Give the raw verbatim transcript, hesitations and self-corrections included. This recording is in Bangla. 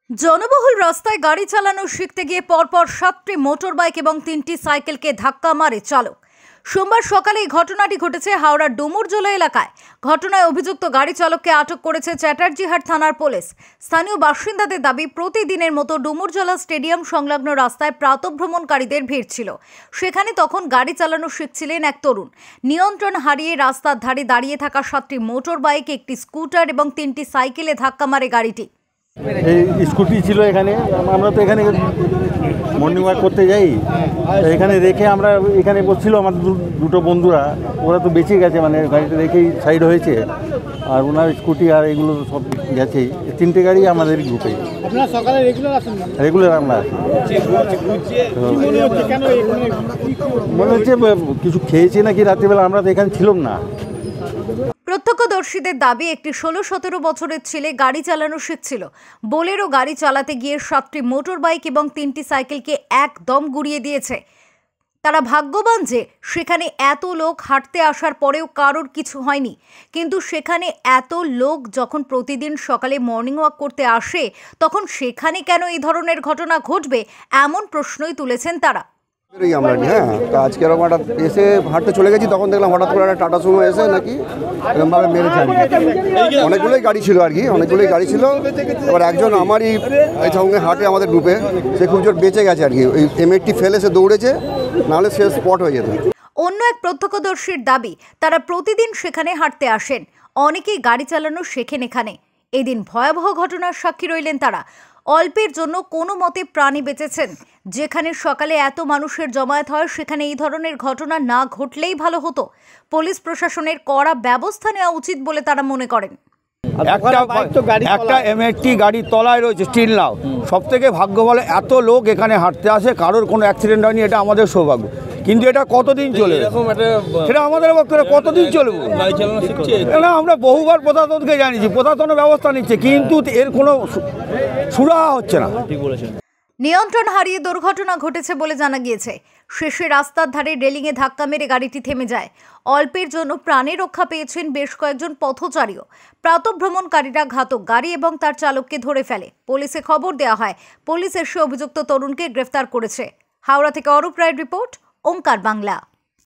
জনবহুল রাস্তায় গাড়ি চালানো শিখতে গিয়ে পরপর সাতটি মোটর বাইক এবং তিনটি সাইকেলকে ধাক্কা মারে চালক। সোমবার সকালে এই ঘটনাটি ঘটেছে হাওড়ার ডুমুরজোলা এলাকায়। ঘটনায় অভিযুক্ত গাড়ি চালককে আটক করেছে চ্যাটার্জিহাট থানার পুলিশ। স্থানীয় বাসিন্দাদের দাবি, প্রতিদিনের মতো ডুমুরজোলা স্টেডিয়াম সংলগ্ন রাস্তায় প্রাতঃভ্রমণকারীদের ভিড় ছিল। সেখানে তখন গাড়ি চালানো শিখছিলেন এক তরুণ। নিয়ন্ত্রণ হারিয়ে রাস্তার ধারে দাঁড়িয়ে থাকা সাতটি মোটর বাইক, একটি স্কুটার এবং তিনটি সাইকেলে ধাক্কা মারে গাড়িটি। এই স্কুটি ছিল এখানে, আমরা তো এখানে মর্নিং ওয়াক করতে যাই, এখানে রেখে আমরা এখানে বসছিল আমার দুটো বন্ধুরা, ওরা তো বেঁচে গেছে, মানে গাড়িটা রেখেই সাইড হয়েছে, আর ওনার স্কুটি আর এগুলো সব গেছে। তিনটে গাড়ি আমাদের গ্রুপে। আপনারা সকালে রেগুলার আসেন? রেগুলার আমরা আসি। মনে হচ্ছে কিছু খেয়েছি নাকি রাত্রিবেলা, আমরা তো এখানে ছিলাম না। প্রত্যক্ষদর্শীদের দাবি, একটি ষোলো সতেরো বছরের ছেলে গাড়ি চালানো শিখছিল। বোলেরো গাড়ি চালাতে গিয়ে সাতটি মোটর বাইক এবং তিনটি সাইকেলকে একদম গুড়িয়ে দিয়েছে। তারা ভাগ্যবান যে সেখানে এত লোক হাঁটতে আসার পরেও কারোর কিছু হয়নি। কিন্তু সেখানে এত লোক যখন প্রতিদিন সকালে মর্নিং ওয়াক করতে আসে, তখন সেখানে কেন এই ধরনের ঘটনা ঘটবে, এমন প্রশ্নই তুলেছেন তারা। আমরা হ্যাঁ তো আজকে এরকম একটা এসে হাঁটতে চলে গেছি, তখন দেখলাম হঠাৎ করে একটা টাটা সুমো এসে নাকি এরকমভাবে মেরেছে আর কি। অনেকগুলোই গাড়ি ছিল আর কি, অনেকগুলোই গাড়ি ছিল। এবার একজন আমারই এই সঙ্গে হাঁটে আমাদের গ্রুপে, সে খুব জোর বেঁচে গেছে আর কি। ওই এমএটি ফেলে সে দৌড়েছে, নাহলে সে স্পট হয়ে যেত। অন্য এক প্রত্যক্ষদর্শীর দাবি, তারা প্রতিদিন সেখানে হাঁটতে আসেন, অনেকেই গাড়ি চালানো শেখেন এখানে। এদিন ভয়াবহ ঘটনার সাক্ষী রইলেন তারা। অল্পের জন্য কোনো মতে প্রাণী বেঁচেছেন। যেখানে সকালে এত মানুষের জমায়েত হয়, সেখানে এই ধরনের ঘটনা না ঘটলেই ভালো হতো। পুলিশ প্রশাসনের কড়া ব্যবস্থা নেওয়া উচিত বলে তারা মনে করেন। একটা এমএটি গাড়ি তলায় রয়েছে, স্টিল নাও। সব থেকে ভাগ্য বলে এত লোক এখানে হাঁটতে আসে, কারোর কোনো অ্যাক্সিডেন্ট হয়নি, এটা আমাদের সৌভাগ্য। কিন্তু এটা কতদিন চলে, সেটা আমাদের বক্তব্য কতদিন চলবে না। আমরা বহুবার প্রশাসনকে জানিয়েছি, প্রশাসনের ব্যবস্থা নিচ্ছে, কিন্তু এর কোনো সুরাহা হচ্ছে না। নিয়ন্ত্রণ হারিয়ে দুর্ঘটনা ঘটেছে বলে জানা গিয়েছে। শেষে রাস্তার ধারে রেলিংয়ে ধাক্কা মেরে গাড়িটি থেমে যায়। অল্পের জন্য প্রাণে রক্ষা পেয়েছেন বেশ কয়েকজন পথচারীও। প্রাতঃভ্রমণকারীরা ঘাতক গাড়ি এবং তার চালককে ধরে ফেলে। পুলিশে খবর দেওয়া হয়। পুলিশ এসে অভিযুক্ত তরুণকে গ্রেফতার করেছে। হাওড়া থেকে অরূপ রায়ের রিপোর্ট, ওঙ্কার বাংলা।